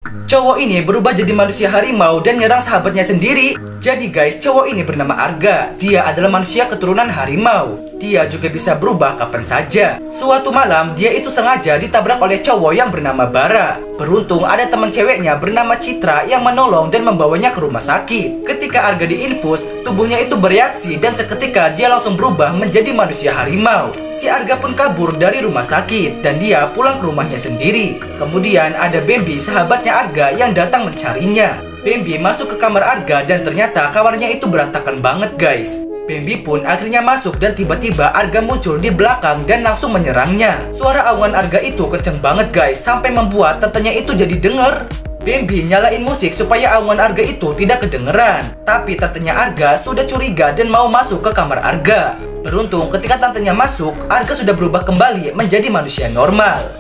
Cowok ini berubah jadi manusia harimau dan nyerang sahabatnya sendiri. Jadi guys, cowok ini bernama Arga. Dia adalah manusia keturunan harimau. Dia juga bisa berubah kapan saja. Suatu malam, dia itu sengaja ditabrak oleh cowok yang bernama Bara. Beruntung ada teman ceweknya bernama Citra yang menolong dan membawanya ke rumah sakit. Ketika Arga diinfus, tubuhnya itu bereaksi dan seketika dia langsung berubah menjadi manusia harimau. Si Arga pun kabur dari rumah sakit dan dia pulang ke rumahnya sendiri. Kemudian ada Bambi, sahabatnya Arga, yang datang mencarinya. Bambi masuk ke kamar Arga dan ternyata kamarnya itu berantakan banget guys. Bambi pun akhirnya masuk dan tiba-tiba Arga muncul di belakang dan langsung menyerangnya. Suara awan Arga itu kenceng banget guys, sampai membuat tantenya itu jadi denger. Bambi nyalain musik supaya awan Arga itu tidak kedengeran. Tapi tantenya Arga sudah curiga dan mau masuk ke kamar Arga. Beruntung ketika tantenya masuk, Arga sudah berubah kembali menjadi manusia normal.